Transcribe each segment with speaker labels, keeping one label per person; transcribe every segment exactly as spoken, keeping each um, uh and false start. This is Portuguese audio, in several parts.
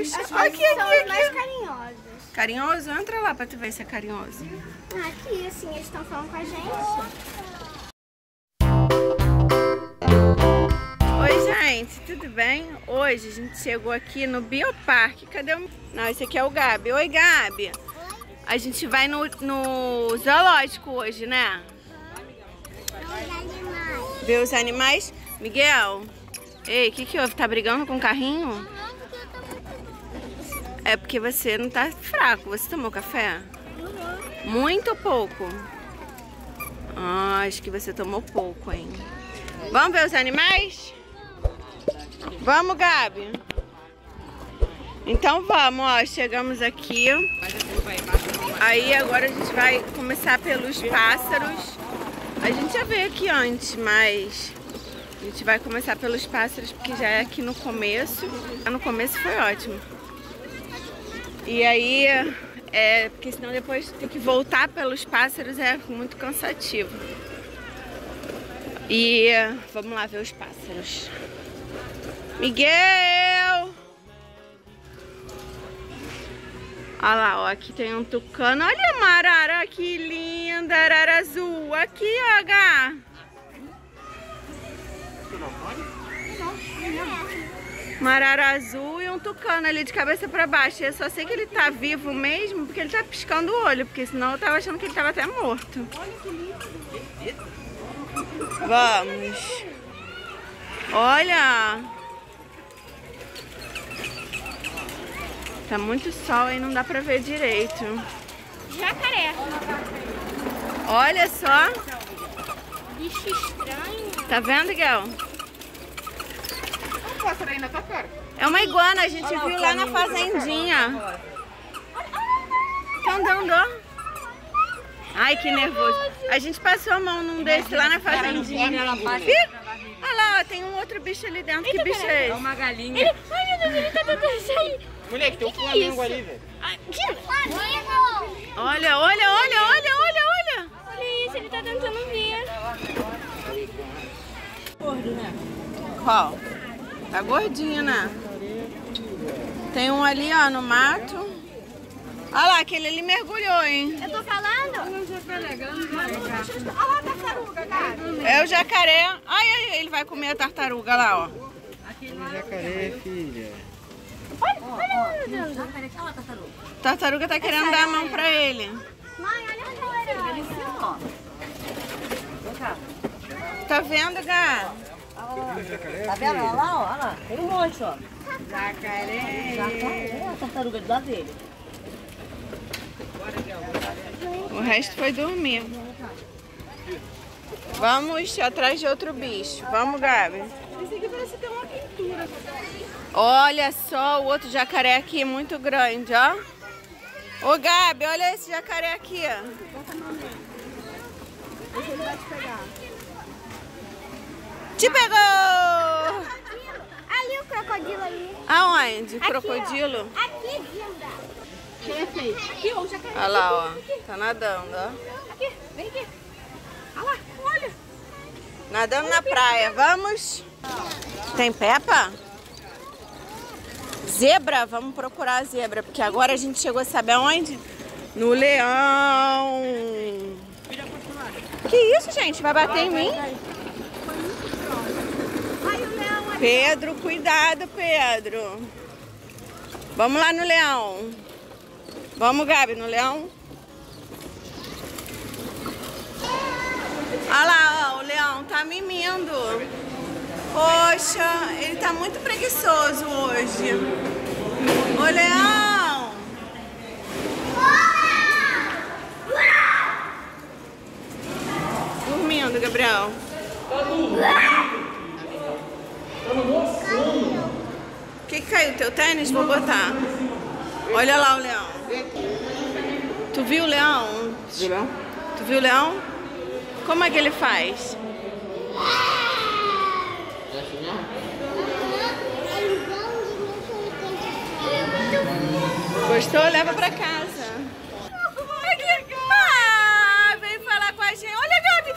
Speaker 1: Deus.
Speaker 2: As
Speaker 1: Aqui,
Speaker 2: coisas são
Speaker 1: aqui,
Speaker 2: as mais
Speaker 1: aqui.
Speaker 2: carinhosas.
Speaker 1: Carinhoso? Entra lá pra tu ver se é carinhoso.
Speaker 2: Ah, aqui, assim, eles estão falando com a gente.
Speaker 1: Oi, gente, tudo bem? Hoje a gente chegou aqui no Bioparque. Cadê o... Não, esse aqui é o Gabi. Oi, Gabi. A gente vai no, no zoológico hoje, né? Ver os animais. Miguel, ei, o que que houve? Tá brigando com o carrinho? É porque você não tá fraco. Você tomou café? Muito ou pouco? Ah, acho que você tomou pouco, hein? Vamos ver os animais? Vamos, Gabi? Então vamos, ó. Chegamos aqui. Aí agora a gente vai começar pelos pássaros. A gente já veio aqui antes, mas a gente vai começar pelos pássaros porque já é aqui no começo. No começo foi ótimo. E aí, é, porque senão depois ter que voltar pelos pássaros é muito cansativo. E vamos lá ver os pássaros. Miguel! Olha lá, ó, aqui tem um tucano. Olha a marara, que linda, arara azul. Aqui, ó, H. Marara azul e um tucano ali de cabeça pra baixo. Eu só sei que ele tá vivo mesmo porque ele tá piscando o olho, porque senão eu tava achando que ele tava até morto. Vamos. Olha. Tá muito sol aí, não dá pra ver direito.
Speaker 2: Jacaré.
Speaker 1: Olha só.
Speaker 2: Bicho estranho.
Speaker 1: Tá vendo, Miguel?
Speaker 3: Um pássaro aí na tua cara.
Speaker 1: É uma iguana, a gente viu lá na fazendinha. Tá andando. Ai, que nervoso. A gente passou a mão num desse lá na fazendinha. Ih, olha lá, ó, tem um outro bicho ali dentro. Que bicho é
Speaker 3: É
Speaker 1: esse?
Speaker 3: uma galinha.
Speaker 2: Ele... Ai, meu Deus, ele tá tentando sair.
Speaker 3: Moleque, tem um
Speaker 2: Que que é
Speaker 3: Flamengo
Speaker 2: isso?
Speaker 3: ali, velho.
Speaker 2: Ai, que Flamengo!
Speaker 1: Olha, olha, olha, olha, olha, olha.
Speaker 2: Olha isso, ele tá tentando vir.
Speaker 1: Qual? Tá gordinho, né? Tem um ali, ó, no mato. Olha lá, aquele ali mergulhou, hein?
Speaker 2: Eu tô falando? Olha lá a tartaruga, cara.
Speaker 1: É o jacaré. Ai, ai, ele vai comer a tartaruga lá, ó.
Speaker 3: Um jacaré, filha.
Speaker 2: Olha, olha, meu Deus.
Speaker 1: A tartaruga tá querendo dar a mão pra ele.
Speaker 2: Mãe, olha a ali.
Speaker 1: Tá vendo, Gá?
Speaker 4: Tá vendo? Olha lá, ó, olha lá. Tem um monte, ó.
Speaker 1: Jacaré.
Speaker 4: Jacaré, a tartaruga do lado dele.
Speaker 1: O resto foi dormir. Vamos atrás de outro bicho. Vamos, Gabi. Esse aqui parece ter uma pintura. Olha só o outro jacaré aqui, muito grande, ó. Ô, Gabi, olha esse jacaré aqui, ó. Deixa ele vai te pegar. Te pegou!
Speaker 2: Ali o crocodilo ali.
Speaker 1: Aonde?
Speaker 2: Aqui,
Speaker 1: Crocodilo?
Speaker 2: ó. Aqui, linda.
Speaker 4: Quem é feio? Aqui, ó, o jacaré.
Speaker 1: Olha lá, ó. Tá nadando, ó.
Speaker 4: Aqui, vem aqui. Olha lá, olha.
Speaker 1: Nadando na praia. Vamos? Tem Peppa? Zebra? Vamos procurar a zebra, porque agora a gente chegou a saber aonde? No leão. Que isso, gente? Vai bater em mim? Pedro, cuidado, Pedro. Vamos lá no leão. Vamos, Gabi, no leão. Olha lá, ó, o leão tá mimindo. Poxa, ele tá muito preguiçoso hoje. Ô, leão! Dormindo, Gabriel. O que que caiu? Teu tênis? Vou botar. Olha lá o leão. Tu viu o leão?
Speaker 3: Viu, não?
Speaker 1: Tu viu o leão? Como é que ele faz? Gostou? Leva pra casa. Ai, que legal! Ah, vem falar com a gente. Olha, Gabi!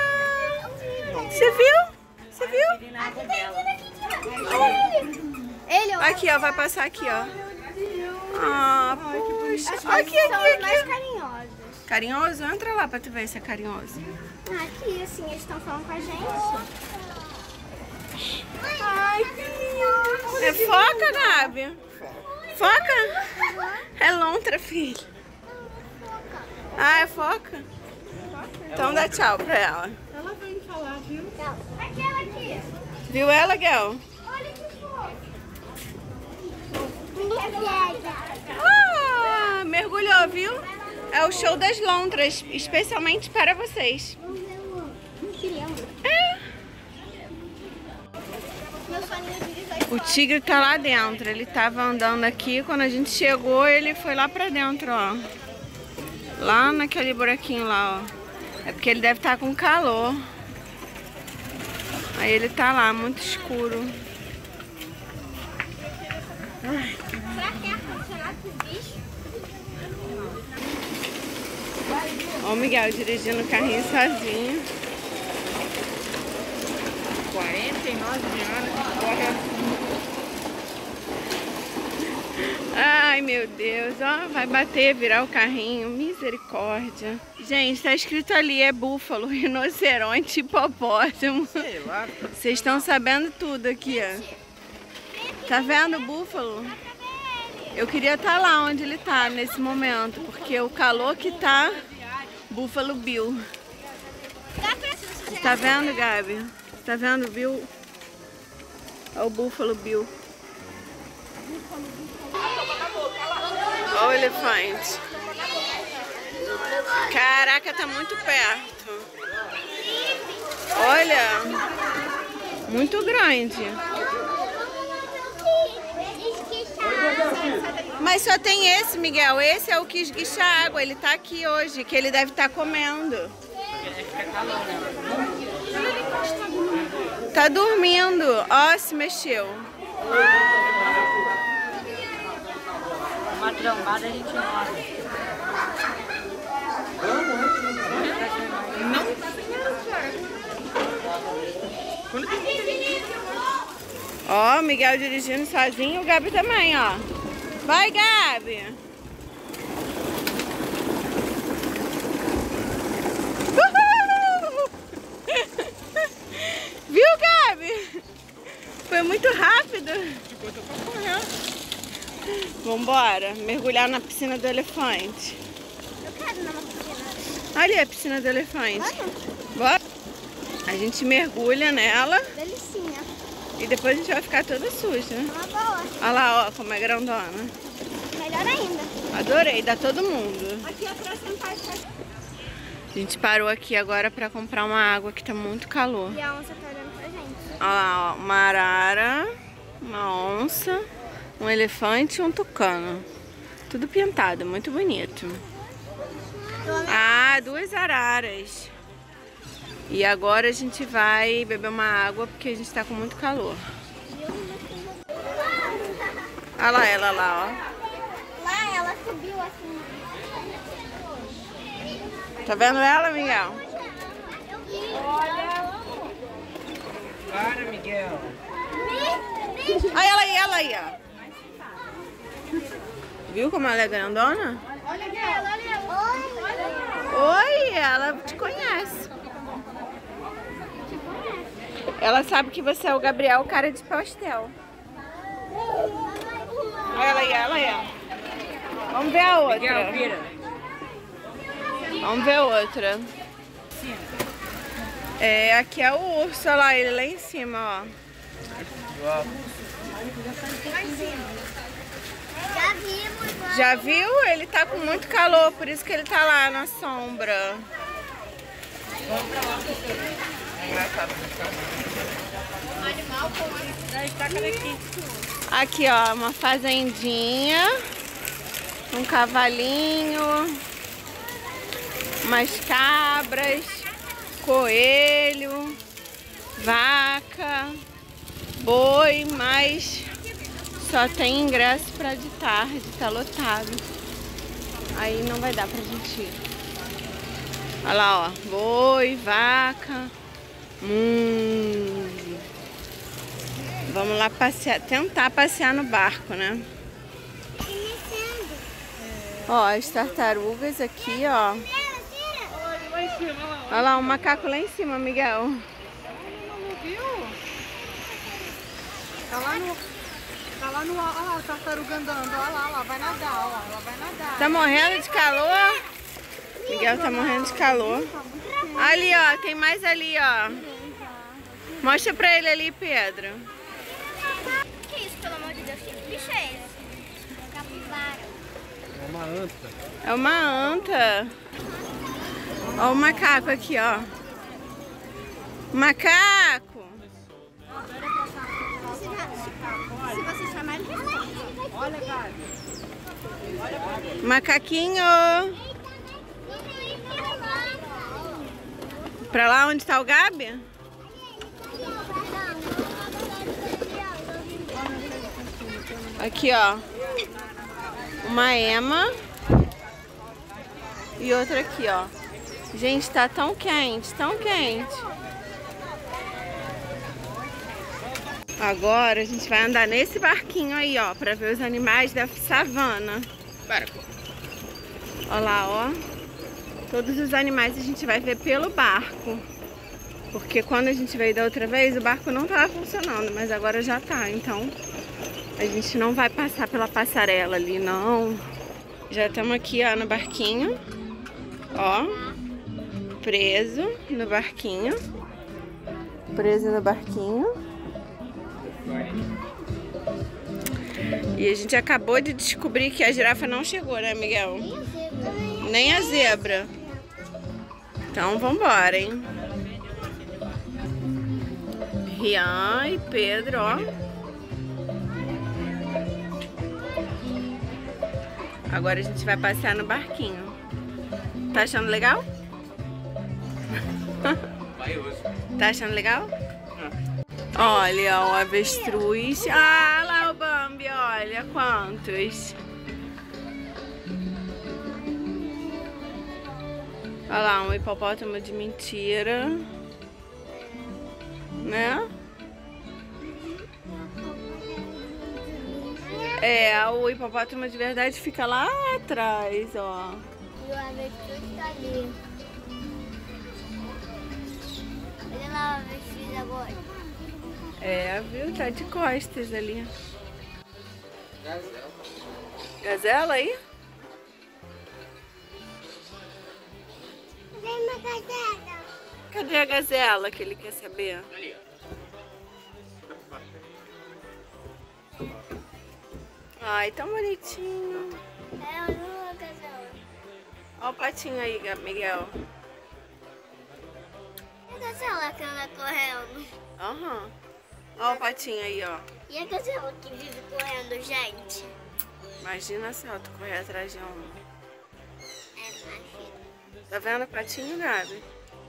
Speaker 1: Ah, você viu? Você viu?
Speaker 2: Olha ele. Ele, ó.
Speaker 1: Aqui, ó, vai passar aqui, ó. Ah, puxa.
Speaker 2: Aqui,
Speaker 1: Aqui,
Speaker 2: são os
Speaker 1: aqui,
Speaker 2: mais
Speaker 1: aqui.
Speaker 2: carinhosos.
Speaker 1: Carinhoso? Entra lá pra tu ver se é carinhoso.
Speaker 2: Aqui, assim, eles estão falando com a gente.
Speaker 1: Ai, que lindo. É foca, Gabi? Foca? É lontra, filho. Ah, é foca? Então dá tchau pra ela.
Speaker 3: Ela veio falar, viu?
Speaker 2: Aquela aqui.
Speaker 1: Viu ela, Gel?
Speaker 2: Olha que fofo.
Speaker 1: Ah, mergulhou, viu? É o show das lontras, especialmente para vocês. É.
Speaker 2: Meu soninho de dezoito.
Speaker 1: O tigre tá lá dentro. Ele tava andando aqui. Quando a gente chegou, ele foi lá pra dentro, ó. Lá naquele buraquinho lá, ó. É porque ele deve estar com calor. Aí ele tá lá, muito escuro. Ai.
Speaker 2: Será que é ar-condicionado pro bicho?
Speaker 1: Ó o Miguel dirigindo o carrinho sozinho.
Speaker 3: quarenta e nove anos, corre.
Speaker 1: Ai, meu Deus, ó, vai bater, virar o carrinho, misericórdia. Gente, tá escrito ali, é búfalo, rinoceronte, hipopótamo.
Speaker 3: Sei lá.
Speaker 1: Vocês estão sabendo tudo aqui, ó. Tá vendo o búfalo? Eu queria estar lá onde ele tá nesse momento, porque o calor que tá, Búfalo Bill. Tá vendo, Gabi? Tá vendo, Bill? Olha o Búfalo Bill. Olha o elefante. Caraca, tá muito perto. Olha, muito grande. Mas só tem esse, Miguel. Esse é o que esguicha água. Ele tá aqui hoje, que ele deve estar comendo. Tá dormindo. Ó, se mexeu.
Speaker 4: Uma trombada a gente morre.
Speaker 1: Ó, Miguel dirigindo sozinho, o Gabi também, ó. Vai, Gabi! Uhul! Viu, Gabi? Foi muito rápido. Vambora, mergulhar na piscina do elefante.
Speaker 2: Eu quero ir numa piscina.
Speaker 1: Ali a piscina do elefante. Bora? A gente mergulha nela
Speaker 2: Delicinha.
Speaker 1: e depois a gente vai ficar toda suja.
Speaker 2: Uma boa.
Speaker 1: Olha lá, ó, como é grandona.
Speaker 2: Melhor ainda.
Speaker 1: Adorei, dá todo mundo.
Speaker 2: Aqui atrás tem pai.
Speaker 1: A gente parou aqui agora pra comprar uma água que tá muito calor.
Speaker 2: E a onça tá olhando pra gente.
Speaker 1: Olha lá, ó, uma arara, uma onça, um elefante e um tucano. Tudo pintado, muito bonito. Ah, duas araras. E agora a gente vai beber uma água porque a gente tá com muito calor. Olha lá ela lá, ó.
Speaker 2: Lá ela subiu assim.
Speaker 1: Tá vendo ela, Miguel?
Speaker 3: Para, Miguel.
Speaker 1: Olha ela aí, ela aí, ó. Viu como ela é grandona?
Speaker 2: Olha ela, olha ela.
Speaker 1: Oi, ela te conhece. Ela sabe que você é o Gabriel, cara de pastel. Olha ela aí, ela aí, ó. Vamos ver a outra.
Speaker 3: Miguel, vira.
Speaker 1: Vamos ver outra. É, aqui é o urso, olha lá, ele lá em cima, ó.
Speaker 2: Já vimos.
Speaker 1: Já viu? Ele tá com muito calor, por isso que ele tá lá na sombra. Aqui, ó, uma fazendinha, um cavalinho, umas cabras, coelho, vaca, boi, mas só tem ingresso pra de tarde, tá lotado. Aí não vai dar pra gente ir. Olha lá, ó, boi, vaca, hum. Vamos lá passear, tentar passear no barco, né? Ó, as tartarugas aqui, ó. Olha lá, um macaco lá em cima, Miguel.
Speaker 3: Não viu? Tá lá no... Tá lá no... Olha lá, a tartaruga andando. Olha lá, olha lá, vai nadar, olha lá, ela vai nadar.
Speaker 1: Tá morrendo de calor? Miguel tá morrendo de calor. Ali, ó, tem mais ali, ó. Mostra pra ele ali, Pedro.
Speaker 2: Que isso, pelo amor de Deus? Que bicho é esse? Capivara.
Speaker 5: É uma anta.
Speaker 1: É uma anta. Ó o macaco aqui, ó. Macaco!
Speaker 2: Se você chamar ele,
Speaker 3: Olha, cara.
Speaker 1: Macaquinho! Pra lá onde tá o Gabi? Aqui, ó. Uma ema. E outra aqui, ó. Gente, tá tão quente, tão quente. Agora a gente vai andar nesse barquinho aí, ó, pra ver os animais da savana. Barco. Olha lá, ó. Todos os animais a gente vai ver pelo barco. Porque quando a gente veio da outra vez, o barco não tava funcionando, mas agora já tá. Então, a gente não vai passar pela passarela ali, não. Já estamos aqui, ó, no barquinho. Ó. Preso no barquinho. Preso no barquinho. E a gente acabou de descobrir que a girafa não chegou, né, Miguel? Nem a zebra. Então, vambora, hein? Rian e Pedro, ó. Agora a gente vai passear no barquinho. Tá achando legal? Tá achando legal? Olha, ó, o avestruz. Ah, lá o Bambi, olha quantos. Olha lá, um hipopótamo de mentira. Né? É, o hipopótamo de verdade fica lá atrás, ó.
Speaker 2: E o avestruz tá ali. Olha lá o avestruz agora.
Speaker 1: É, viu? Tá de costas ali. Gazela aí?
Speaker 2: Vem uma gazela.
Speaker 1: Cadê a gazela que ele quer saber?
Speaker 5: Ali,
Speaker 1: Ai, tão bonitinho.
Speaker 2: É uma gazela.
Speaker 1: Olha o patinho aí, Miguel.
Speaker 2: E a gazela que anda correndo?
Speaker 1: Aham. Olha o patinho aí, ó.
Speaker 2: E a gazela que vive correndo, gente?
Speaker 1: Imagina só, tu correr atrás de um.
Speaker 2: É, imagina.
Speaker 1: Tá vendo o patinho, Gabi?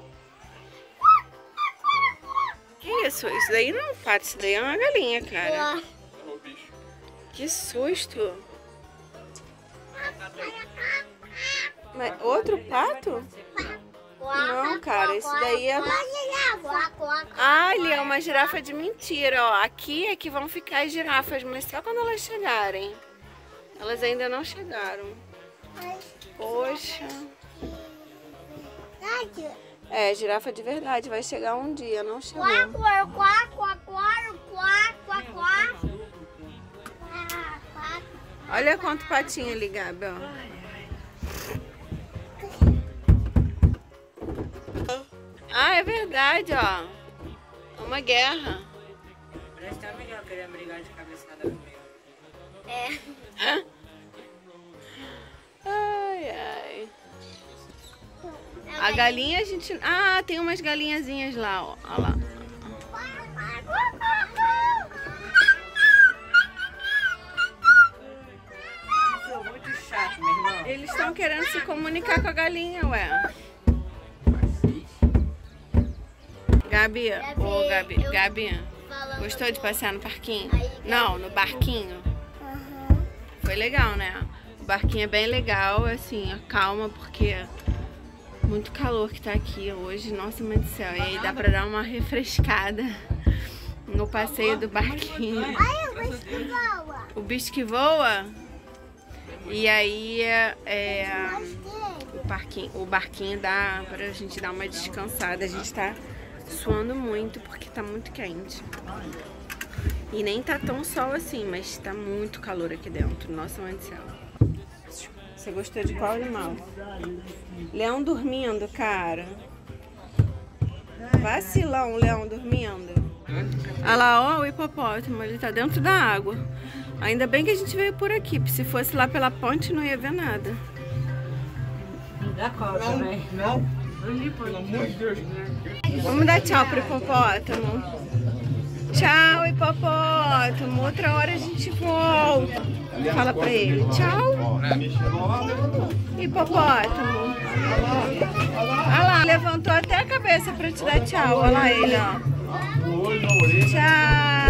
Speaker 1: Que isso? Isso daí não é um pato, isso daí é uma galinha, cara. Que susto! Mas outro pato? Não, cara, isso daí é... Ah, ali é uma girafa de mentira, ó. Aqui é que vão ficar as girafas, mas só quando elas chegarem. Elas ainda não chegaram. Poxa. É, girafa de verdade, vai chegar um dia, não chegou. Olha quanto patinho ali, Gabi, ó. Ah, é verdade, ó. É uma guerra.
Speaker 3: Parece que a Miguel queria brigar de cabeçada comigo.
Speaker 2: É.
Speaker 1: Ai, ai. A galinha a gente... Ah, tem umas galinhazinhas lá, ó. Olha lá.
Speaker 3: Sou muito chato, meu irmão.
Speaker 1: Eles estão querendo se comunicar com a galinha, ué. Gabi, ô Gabi, Gabi, gostou de passear no parquinho? Não, no barquinho. Foi legal, né? O barquinho é bem legal, assim, calma, porque muito calor que tá aqui hoje, nossa mãe do céu. E aí dá pra dar uma refrescada, no passeio do barquinho.
Speaker 2: Ai, o bicho que voa.
Speaker 1: O bicho que voa. E aí é, o, parquinho, o barquinho dá pra gente dar uma descansada. A gente tá suando muito porque tá muito quente. E nem tá tão sol assim, mas tá muito calor aqui dentro. Nossa mãe do céu. Você gostou de qual animal? Leão dormindo, cara. Vacilão, o leão dormindo. Olha lá, ó, o hipopótamo, ele tá dentro da água. Ainda bem que a gente veio por aqui, porque se fosse lá pela ponte não ia ver nada.
Speaker 4: Dá cobra, né? Não.
Speaker 5: Pelo amor de Deus.
Speaker 1: Vamos dar tchau pro hipopótamo. Tchau, hipopótamo. Outra hora a gente volta. Fala pra ele. Tchau. Hipopótamo. Olha lá, levantou até a cabeça pra te dar tchau. Olha lá ele, ó. Tchau.